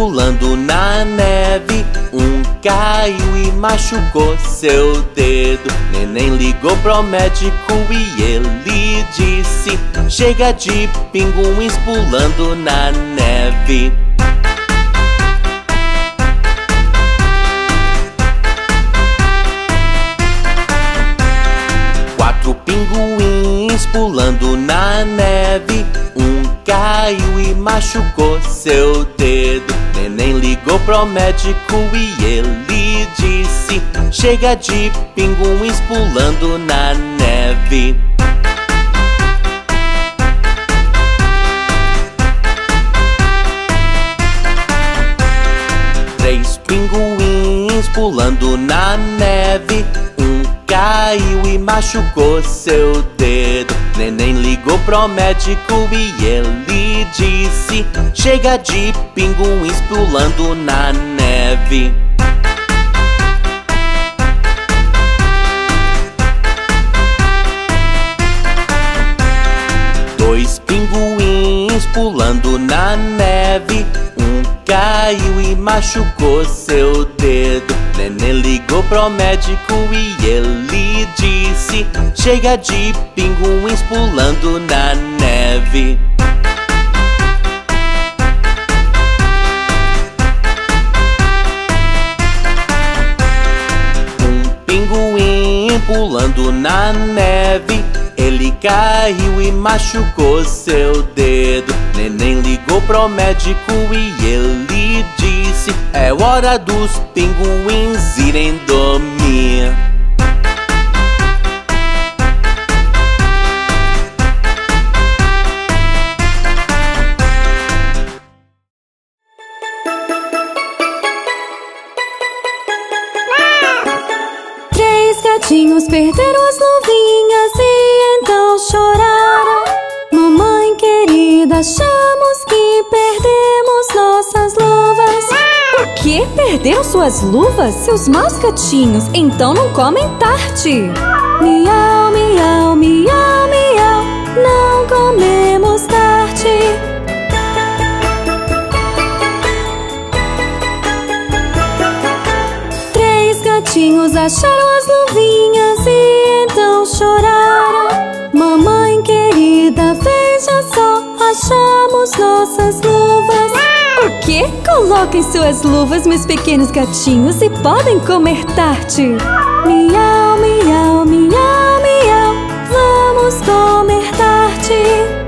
pulando na neve. Um caiu e machucou seu dedo. Neném ligou pro médico e ele disse: chega de pinguins pulando na neve. Quatro pinguins pulando na neve. Um caiu e machucou seu dedo. Neném ligou pro médico e ele disse: chega de pinguins pulando na neve. Três pinguins pulando na neve. Um caiu e machucou seu dedo. Neném ligou pro médico e ele disse: chega de pinguins pulando na neve. Dois pinguins pulando na neve. Um caiu e machucou seu dedo. Neném ligou pro médico e ele disse: chega de pinguins pulando na neve. Um pinguim pulando na neve. Ele caiu e machucou seu dedo. Neném ligou pro médico e ele disse: é hora dos pinguins irem dormir. Três gatinhos perderam as luvinhas e então choraram. Mamãe querida, achamos que perdemos nossas luvas. O quê? Perderam suas luvas? Seus maus gatinhos, então não comem tarte. Miau, miau, miau, miau, não comemos tarte. Três gatinhos acharam as luvinhas e então choraram. Mamãe querida, veja só, achamos nossas luvas. O quê? Coloquem suas luvas, meus pequenos gatinhos, e podem comer tarte. Miau, miau, miau, miau, vamos comer tarte.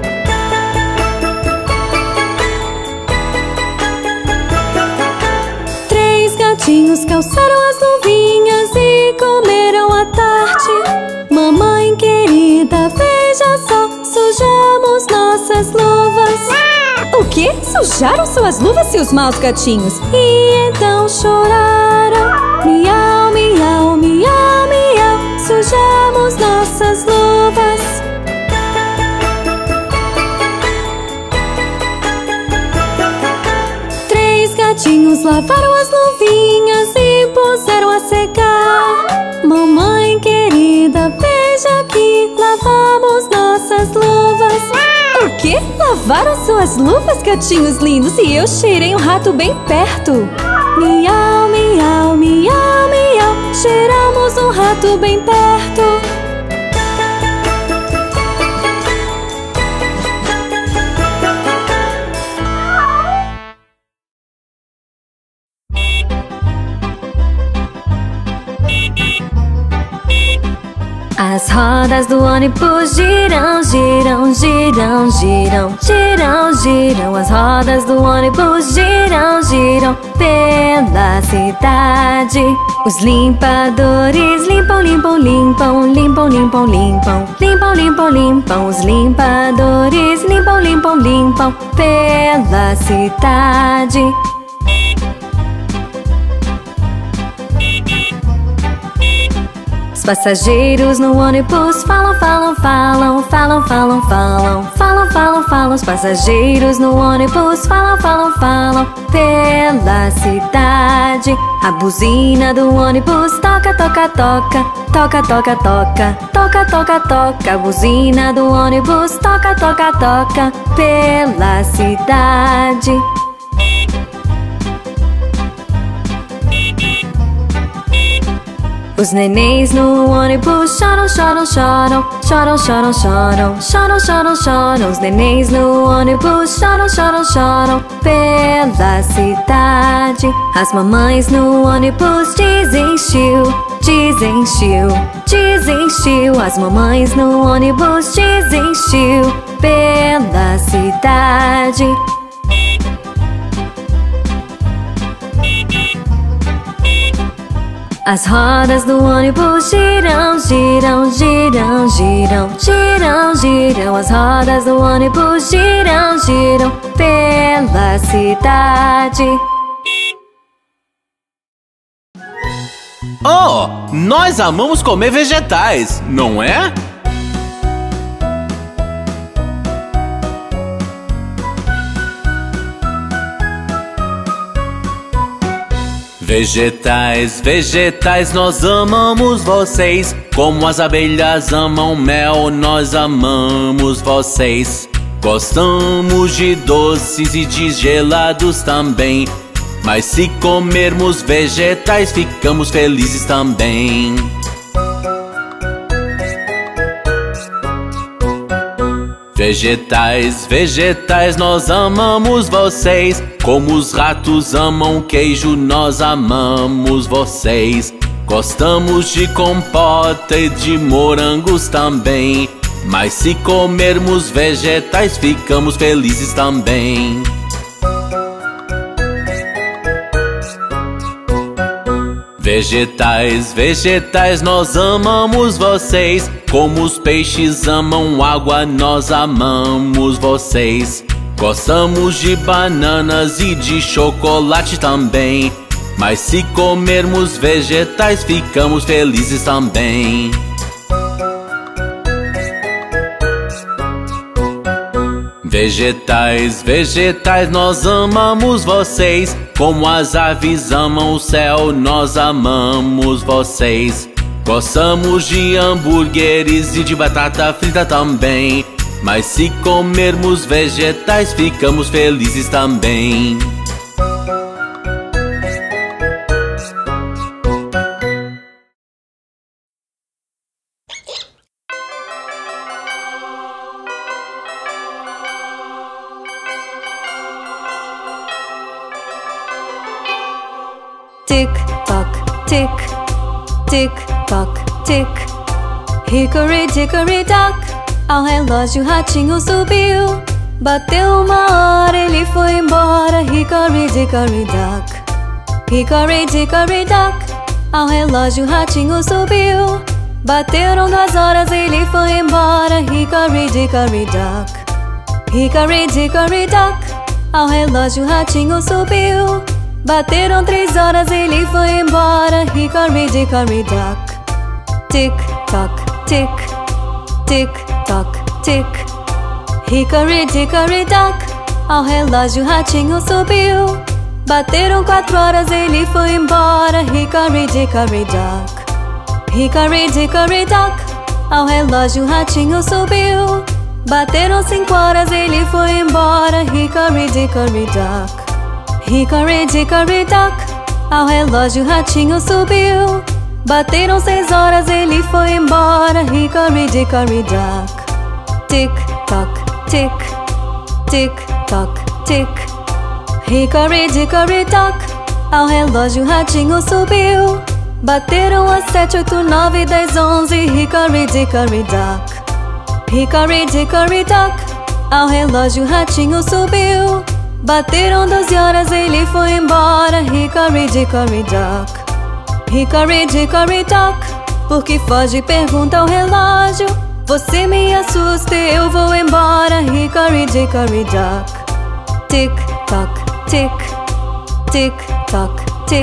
Três gatinhos calçaram as luvinhas e comeram a tarte. Mamãe querida, veja só, sujamos nossas luvas. O quê? Sujaram suas luvas, seus maus gatinhos? E então choraram. Miau, miau, miau, miau, sujamos nossas luvas. Três gatinhos lavaram as luvinhas e puseram a secar. Mamãe querida, veja aqui, lavamos nossas luvas. O quê? Lavaram suas luvas, gatinhos lindos, e eu cheirei um rato bem perto. Miau, miau, miau, miau, cheiramos um rato bem perto. As rodas do ônibus giram, giram, giram, giram, giram, giram. As rodas do ônibus giram, giram pela cidade. Os limpadores limpam, limpam, limpam, limpam, limpam, limpam, limpam, limpam, limpam. Os limpadores limpam, limpam, limpam pela cidade. Os passageiros no ônibus falam, falam, falam, falam, falam, falam, falam, falam, falam. Os passageiros no ônibus falam, falam, falam pela cidade. A buzina do ônibus toca, toca, toca, toca, toca, toca, toca, toca, toca. A buzina do ônibus toca, toca, toca pela cidade. Os nenéns no ônibus choram, choram, choram. Choram, choram, choram. Choram, choram, choram. Os nenéns no ônibus choram, choram, choram. Pela cidade. As mamães no ônibus dizem chiu, dizem chiu, dizem chiu. As mamães no ônibus dizem chiu. Pela cidade. As rodas do ônibus giram, giram, giram, giram, giram, giram. As rodas do ônibus giram, giram pela cidade. Oh, nós amamos comer vegetais, não é? Vegetais, vegetais, nós amamos vocês. Como as abelhas amam mel, nós amamos vocês. Gostamos de doces e de gelados também. Mas se comermos vegetais, ficamos felizes também. Vegetais, vegetais, nós amamos vocês. Como os ratos amam queijo, nós amamos vocês. Gostamos de compota e de morangos também. Mas se comermos vegetais, ficamos felizes também. Vegetais, vegetais, nós amamos vocês. Como os peixes amam água, nós amamos vocês. Gostamos de bananas e de chocolate também. Mas se comermos vegetais, ficamos felizes também. Vegetais, vegetais, nós amamos vocês. Como as aves amam o céu, nós amamos vocês. Gostamos de hambúrgueres e de batata frita também. Mas se comermos vegetais, ficamos felizes também. Tick tock, tick, tick tock, tick. Hickory dickory dock, ao relógio o ratinho subiu. Bateu uma hora, ele foi embora. Hickory dickory dock. Hickory dickory dock, ao relógio o ratinho subiu. Bateram 2 horas, ele foi embora. Hickory dickory dock. Hickory dickory dock, ao relógio o ratinho subiu. Bateram 3 horas, ele foi embora. Hickory dickory dock. Tick tock, tick, tick tock, tick. Hickory dickory dock, ao relógio o ratinho subiu. Bateram 4 horas, ele foi embora. Hickory dickory dock. Hickory dickory dock, ao relógio o ratinho subiu. Bateram 5 horas, ele foi embora. Hickory dickory dock. Hickory dickory dock, ao relógio o ratinho subiu. Bateram 6 horas, ele foi embora. Hickory dickory dock. Tick tock, tick, tick tock, tick. Hickory dickory dock, ao relógio o ratinho subiu. Bateram as 7, 8, 9, 10, 11. Hickory dickory dock. Hickory dickory dock, ao relógio o ratinho subiu. Bateram 12 horas, ele foi embora. Hickory dickory dock. Hickory dickory dock, por que foge? Pergunta o relógio. Você me assusta, eu vou embora. Hickory dickory dock. Tick tock, tick, tick tock, tick.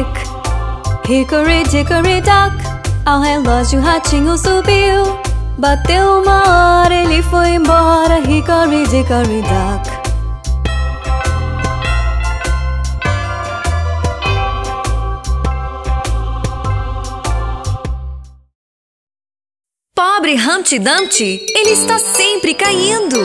Hickory dickory dock, ao relógio o ratinho subiu. Bateu 1 hora, ele foi embora. Hickory dickory dock. Pobre Humpty Dumpty, ele está sempre caindo.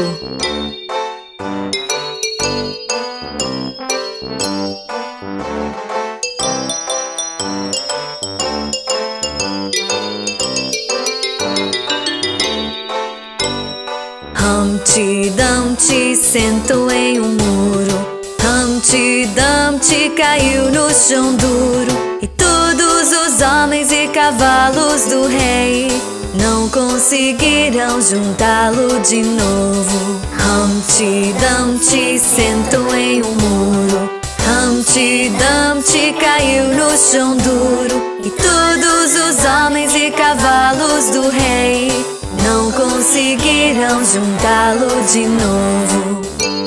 Humpty Dumpty sentou em um muro. Humpty Dumpty caiu no chão duro. E todos os homens e cavalos do rei não conseguiram juntá-lo de novo. Humpty Dumpty sentou em um muro. Humpty Dumpty caiu no chão duro. E todos os homens e cavalos do rei não conseguiram juntá-lo de novo.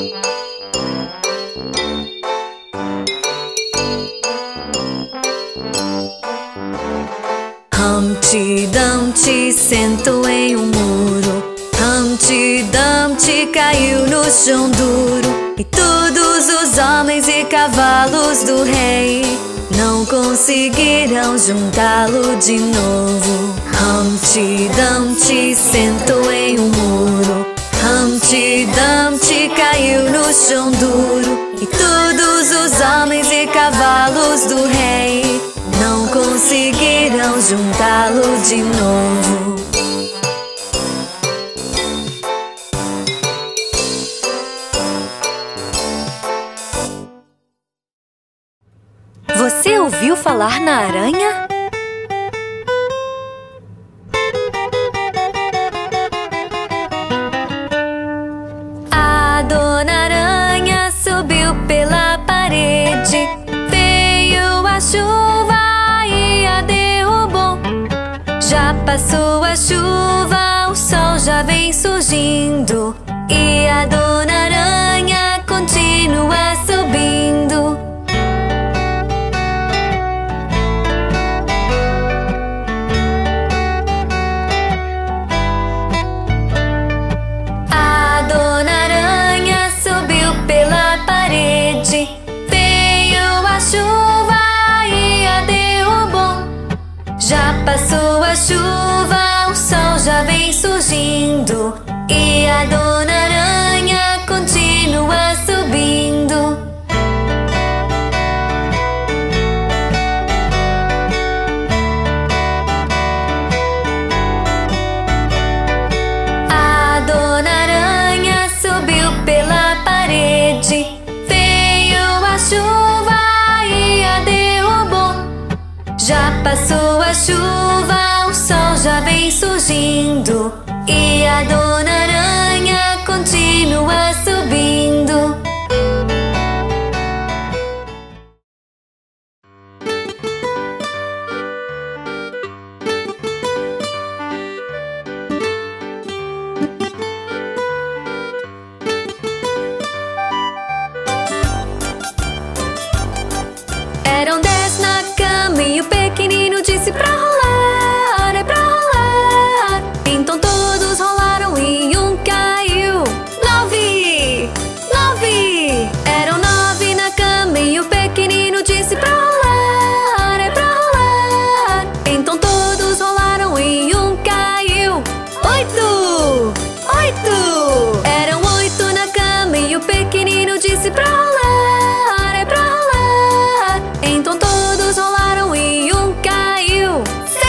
Humpty Dumpty sentou em um muro. Humpty Dumpty caiu no chão duro. E todos os homens e cavalos do rei não conseguiram juntá-lo de novo. Humpty Dumpty sentou em um muro. Humpty Dumpty caiu no chão duro. E todos os homens e cavalos do rei não conseguiram juntá-lo de novo. Você ouviu falar na aranha? A Dona Aranha subiu pela parede. Veio a chuva e a derrubou. Já passou a chuva, o sol já vem surgindo. E a Dona Aranha continua subindo. A Dona Aranha subiu pela parede. Veio a chuva e a derrubou. Já passou a chuva, o sol já vem surgindo. E a Dona Aranha continua subindo. A Dona Aranha subiu pela parede. Veio a chuva e a derrubou. Já passou a chuva, o sol já vem surgindo. E a Dona Aranha continua subindo. Eram 10 na cama e o pequenino disse pra rolar, é pra rolar. Então todos rolaram e um caiu. 9, 9. Eram 9 na cama e o pequenino disse pra rolar, é pra rolar. Então todos rolaram e um caiu. 8, 8. Eram 8 na cama e o pequenino disse pra rolar, é pra rolar. Então todos rolaram e um caiu.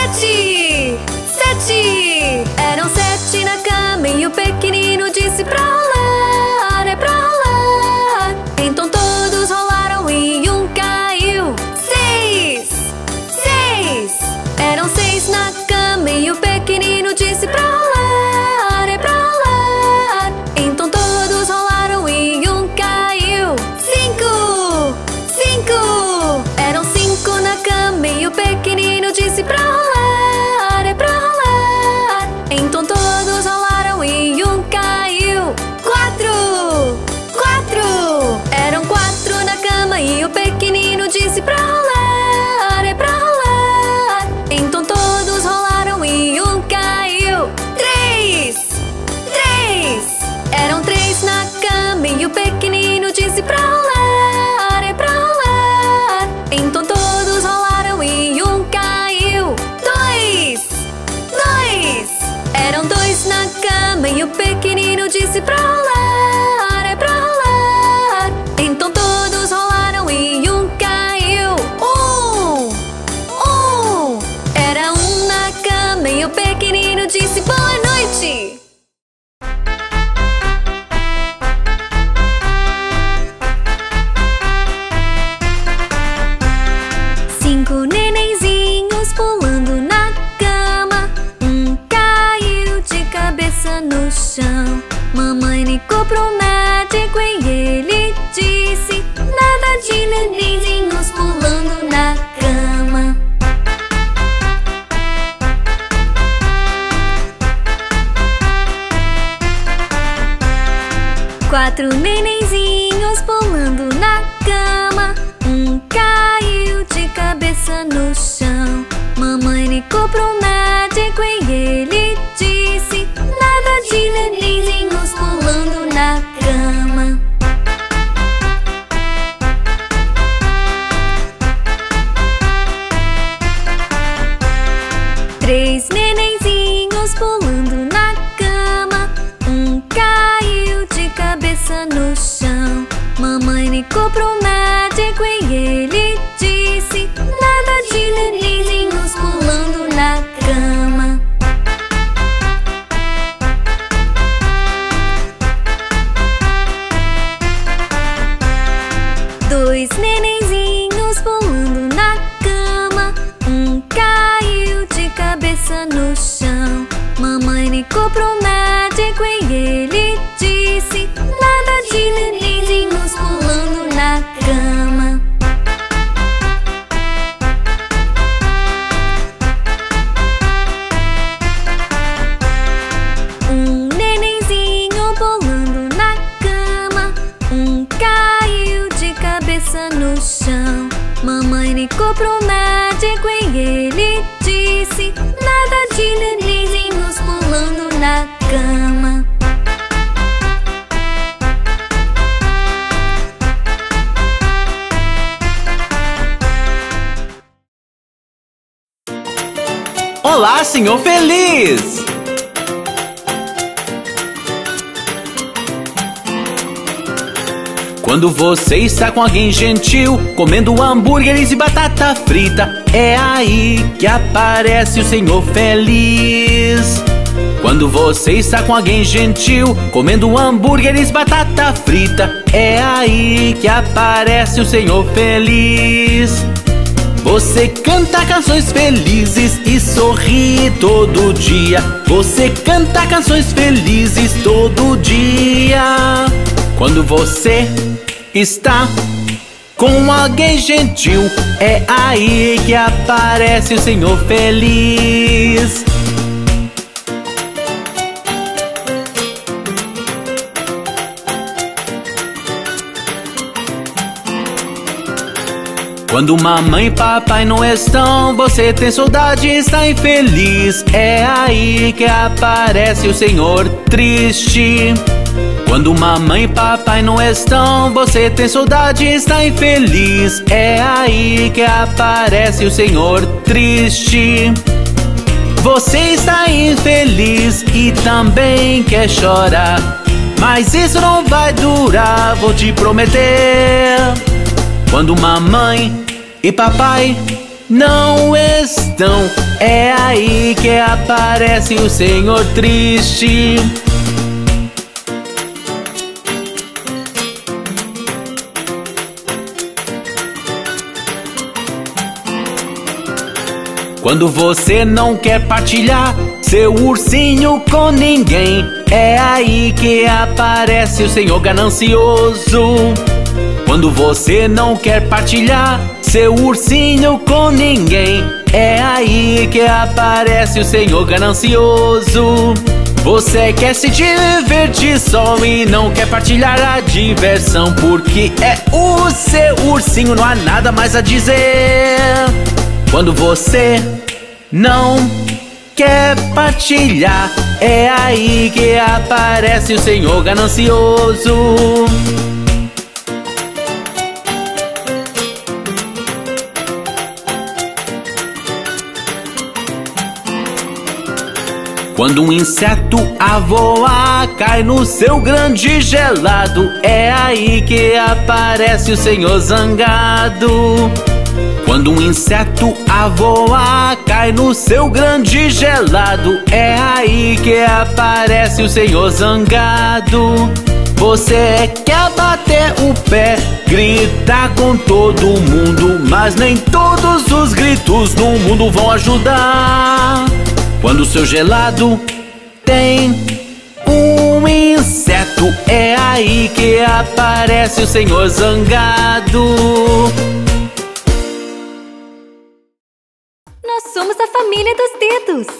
7, 7. Eram 7 na cama e o pequenino disse pra rolar, é pra rolar. Então todos rolaram e um caiu. 6, 6. Eram 6 na cama e o pequenino disse pra rolar, é pra rolar. Então todos rolaram e um caiu. 5, 5. Eram 5 na cama e o pequenino disse pra rolar, é pra rolar. Então todos rolaram e um caiu. 4, 4. Eram 4 na cama e o pequenino disse pra rolar, é pra rolar. Então todos rolaram e um caiu. 3, 3. Eram 3 na cama e o pequenino disse pra rolar, é pra rolar. Então todos rolaram e um caiu. 2, 2. Eram 2 na cama e o pequenino disse pra rolar, é pra rolar. Então todos rolaram e um caiu. 1, 1. Era 1 na cama e o pequenino disse boa noite. Você ouviu falar na aranha? A Dona Aranha subiu pela parede. Veio a chuva e a derrubou. Já passou a chuva, o sol já vem surgindo. E a Dona Aranha continua subindo. A Dona Aranha subiu pela parede. Veio a chuva e a derrubou. Já passou a chuva, o sol já vem surgindo. E a Dona Aranha continua subindo. Oh, oh. Era 1 na cama e o pequenino disse boa noite. 4 nenenzinhos pulando na cama. Um caiu de cabeça no chão. Mamãe ligou pro médico e ele disse: nada de nenenzinhos pulando na cama. 3 nenenzinhos pulando na cama. Um caiu de cabeça no chão. Mamãe ligou pro médico e ele disse: nada de nenenzinhos pulando na cama. 2 nenenzinhos pulando na cama. Um caiu de cabeça no chão. Mamãe ligou pro médico e ele disse: nada de nenenzinhos pulando na cama. 1 nenenzinho pulando na cama. Um caiu de cabeça no chão. Mamãe ligou pro médico e ele disse: nada de nenenzinhos pulando na cama. 'Olá, Senhor Feliz'! Quando você está com alguém gentil, comendo hambúrgueres e batata frita, é aí que aparece o Senhor Feliz. Quando você está com alguém gentil, comendo hambúrgueres, batata frita, é aí que aparece o Senhor Feliz. Você canta canções felizes e sorri todo dia. Você canta canções felizes todo dia. Quando você está com alguém gentil, é aí que aparece o Senhor Feliz. Quando mamãe e papai não estão, você tem saudade e está infeliz, é aí que aparece o Senhor triste. Quando mamãe e papai não estão, você tem saudade e está infeliz, é aí que aparece o Senhor triste. Você está infeliz e também quer chorar, mas isso não vai durar, vou te prometer. Quando mamãe e papai não estão, é aí que aparece o Senhor triste. Quando você não quer partilhar seu ursinho com ninguém, é aí que aparece o Senhor ganancioso. Quando você não quer partilhar seu ursinho com ninguém, é aí que aparece o Senhor ganancioso. Você quer se divertir só e não quer partilhar a diversão, porque é o seu ursinho, não há nada mais a dizer. Quando você não quer partilhar, é aí que aparece o Senhor ganancioso. Quando um inseto a voar cai no seu grande gelado, é aí que aparece o Senhor zangado. Quando um inseto a voar cai no seu grande gelado, é aí que aparece o Senhor zangado. Você quer bater o pé, gritar com todo mundo, mas nem todos os gritos no mundo vão ajudar. Quando o seu gelado tem um inseto, é aí que aparece o Senhor zangado. Nós somos a família dos dedos.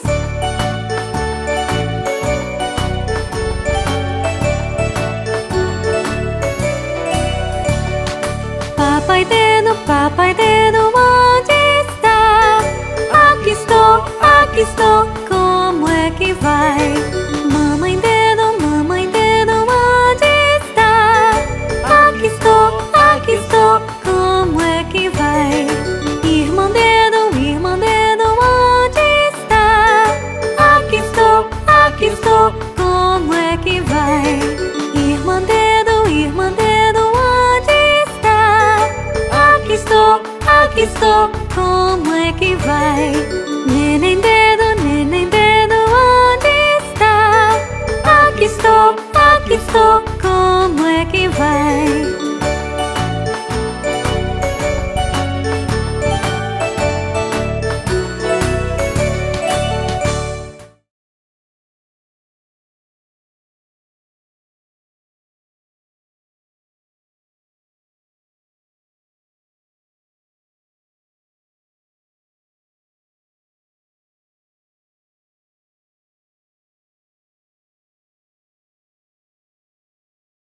aqui estou, como é que vai? Mamãe dedo, onde está? Aqui estou, como é que vai? Irmão dedo, onde está? Aqui estou, como é que vai? Irmã dedo, onde está? Aqui estou, como é que vai?